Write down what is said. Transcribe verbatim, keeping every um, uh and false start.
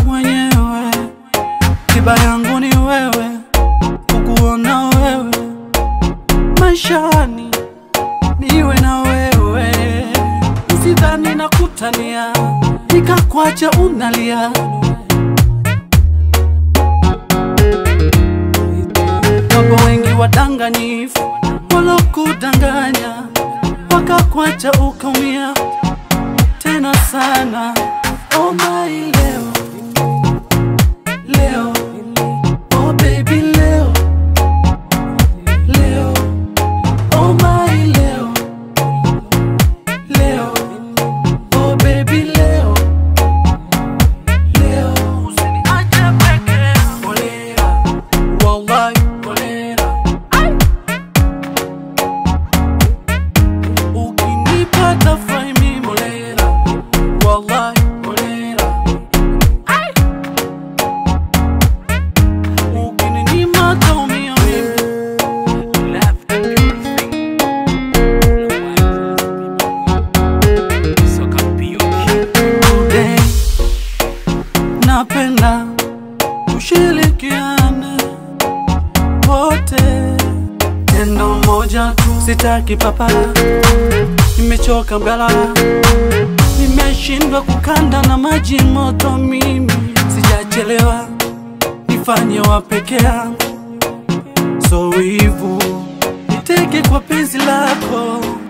mwenyewe, tiba yangu ni wewe, kukuona wewe, maishani niwe na wewe. Usidhani na kutania, nikakwacha unalia. Wapo wengi wadanganyifu walokudanganya, wakakwacha ukaumia tena sana. Oh my leo, leo, oh baby leo, leo, oh my leo, leo, oh baby leo, leo. Usiniache peke, kolera, wallahi kolera. Ukinipata fai mimi kolera, wallahi kolera. Ukininyima taumia mimi. Today, napenda tushirikiane wote, tendo moja tu, sitaki papara. Nimechoka mgalala, nimeshindwa kukanda na maji moto. Mimi sijachelewa, nifanye wa peke yangu, so wivu niteke kwa penzi lako.